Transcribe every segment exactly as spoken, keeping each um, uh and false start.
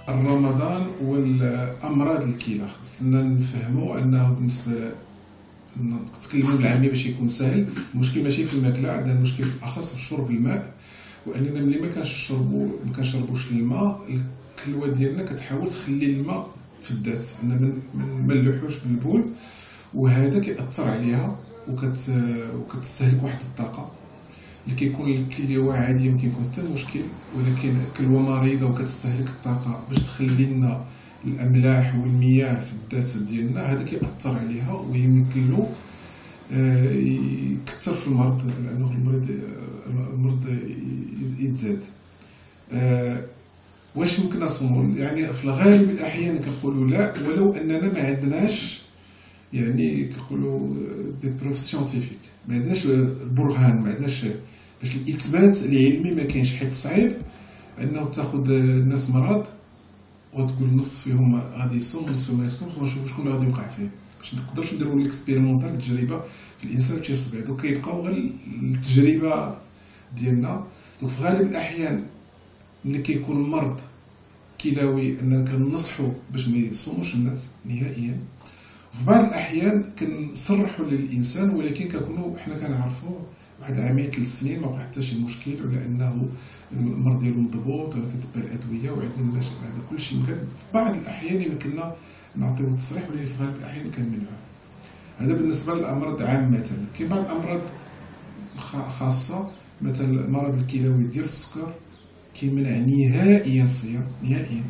رمضان والامراض الكلى خصنا نفهموا انه بالنسبه نتكلموا بالعاميه باش يكون سهل. المشكل ماشي في الماكله، عندنا المشكل بالاخص في شرب الماء، واننا ملي ما كنشربوا ما كنشربوش الماء الكلوه ديالنا كتحاول تخلي الماء في الذات، اننا ما نملحوش بالبول، وهذا كيأثر عليها وكت وكتستهلك واحد الطاقه. اللي كيكون الكلوه عاديه ما كيكون حتى مشكل، ولكن الكلوه مريضه وكتستهلك الطاقه باش تخلي لنا الاملاح والمياه في الذات ديالنا، هذا كيأثر عليها ويمكن له يكثر في المرض، لانه المرض المرض يتزاد. واش ممكن نصوموا؟ يعني في الغالب الاحيان كنقولوا لا، ولو اننا ما عندناش يعني كيقولوا دي بروف سيانتيفيك، ما عندناش البرهان، ما عندناش باش الاثبات العلمي ما كاينش، حيت صعيب انه تاخذ الناس مرض وتقول نص فيهم غادي يصوم ونص فيهم ما يصومش ونشوفوا شكون اللي غادي يوقع فيه، باش نقدرش نديروا الاكسبيريمونطال التجربه في الانسان تيصبع. دوك كيلقاو غير التجربه ديالنا. دوك في غالب الاحيان ملي كيكون مرض كلوي اننا كننصحوا باش ما يصوموش الناس نهائيا. في بعض الاحيان كنصرحوا للانسان، ولكن كنكونوا حنا كنعرفوا واحد عامين ثلاث سنين ما وقع حتى شي مشكل، ولا انه المرض ديالو مضبوط ولا كتبع الادويه وعندنا الناس هذا كلشي ممكن. في بعض الاحيان يمكننا نعطيو التصريح، ولكن في غالب الاحيان كنمنعوه. هذا بالنسبه للامراض عامه. كاين بعض الامراض خاصه، مثلا المرض الكلوي ديال السكر كيمنع نهائيا الصيام نهائيا.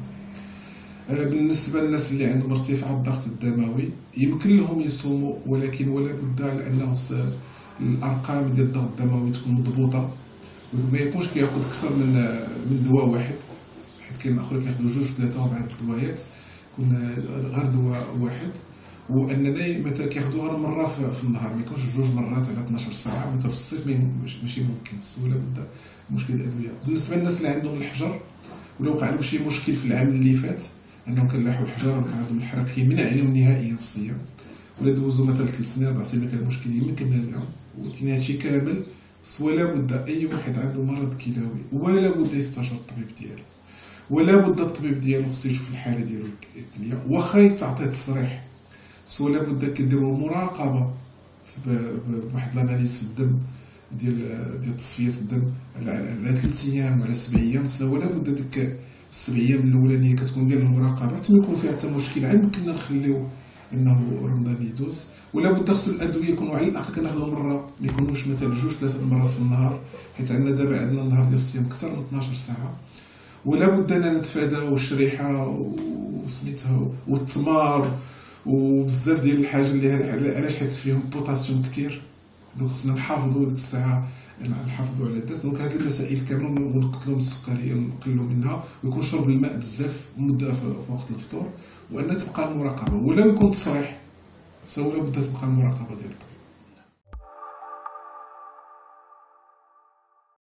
بالنسبه للناس اللي عندهم ارتفاع الضغط الدموي يمكن لهم يصوموا، ولكن ولا بد لانه الارقام ديال الضغط الدموي تكون مضبوطه، وما يكونش كياخذ اكثر من من دواء واحد، حيت كاين اخرين كياخذوا جوج ثلاثه اربعه الدوايات، يكون غير دواء واحد. واننا مثلا كياخذوا غير مره في النهار، ما يكونش جوج مرات على اثناش ساعه. مثلا في الصيف ماشي ممكن، خصو ولا بد مشكل الادويه. بالنسبه للناس اللي عندهم الحجر، ولا وقع لهم شي مشكل في العام اللي فات انهم كنلاحوا الحجر وكان عندهم الحرق، كيمنع عليهم نهائيا الصيام. ولا دوزوا مثلا ثلاث سنين اربع سنين كان المشكل يمكن لهم. ولكن هادشي كامل ولا بد اي واحد عنده مرض كلوي ولا بد يستشير الطبيب ديالو، ولا بد الطبيب ديالو خصو يشوف الحاله ديالو الكليه، واخا تعطيه تصريح ولا بد كديروا مراقبه بواحد الاناليز في الدم ديال ديال تصفيه الدم على ثلاث ايام وعلى سبع ايام. ولا بد ديك السبع ايام الاولانيه كتكون ديال المراقبه، حتى يكون فيها حتى مشكل عاد يمكننا نخليو انه رمضان يدوز. ولا بد خص الادويه يكونوا على الاقل كناخذوا مره، ما يكونوش مثلا جوج ثلاثه المرات في النهار، حيت عندنا دابا عندنا النهار ديال الصيام اكثر من اثناش ساعه. ولا بد اننا نتفاداو الشريحه وسميتها والتمر وبزاف ديال الحاجه اللي هذا علاش حيت فيهم بوتاسيوم كثير. دوك خصنا نحافظوا ديك الساعه، نحافظوا على الذات. دونك هذه المسائل كامله ونقتلوا من السكريه ونقلوا منها، ويكون شرب الماء بزاف مده في وقت الفطور، وان تبقى المراقبه. ولا يكون تصريح، ولا بد تبقى المراقبه ديال الطبيب.